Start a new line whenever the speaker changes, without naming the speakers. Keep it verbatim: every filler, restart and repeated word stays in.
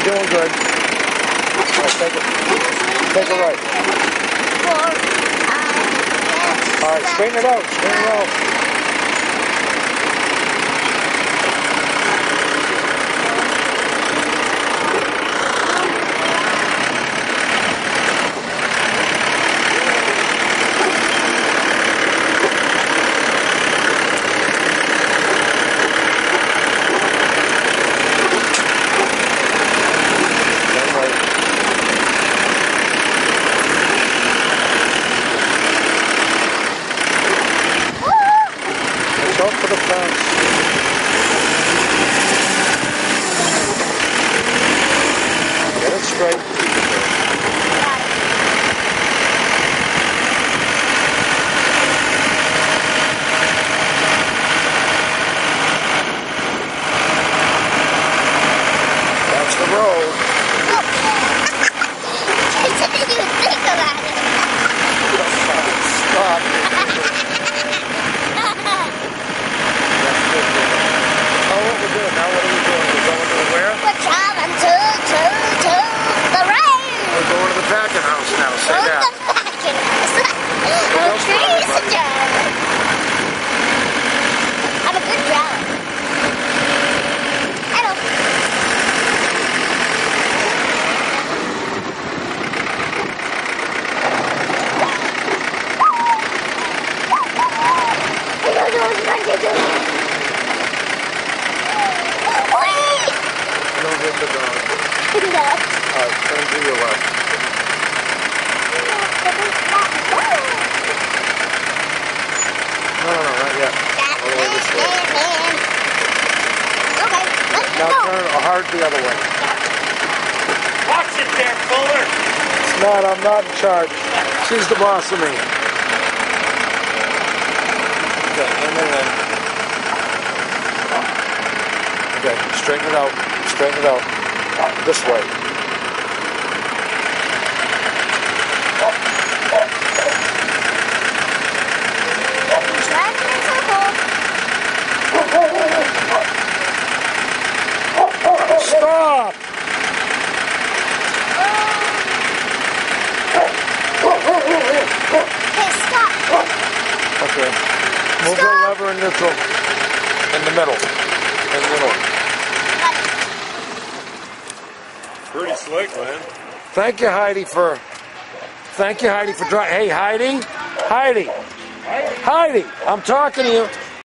You're doing good. All right, take it. Take it right. All right, straighten it out. Straighten it out. Go for the fence. Get it straight. That's the road.
I didn't even think about it.
Stop. Oh, what we're doing now? What are we doing? We're going to where?
We're traveling to, to, to the rain.
We're going to the packing house now. Say
To
that.
the packing house. Oh, Christian. I'm a good driver. Hello. I don't know what you're going to do.
Don't hit the dog.
No.
Alright, turn to your left. No, no, no, not yet. All the way this way.
Okay, let's
Now
go.
turn hard the other way.
Watch it there, Fuller.
It's not, I'm not in charge. She's the boss of me. Okay, in and in. Okay, straighten it out. Straighten it out. This way. Stop!
Okay, stop.
Okay. Move the lever in neutral. In the middle. In the middle.
Pretty slick, man.
Thank you, Heidi, for... Thank you, Heidi, for driving. Hey, Heidi? Heidi? Heidi, I'm talking to you.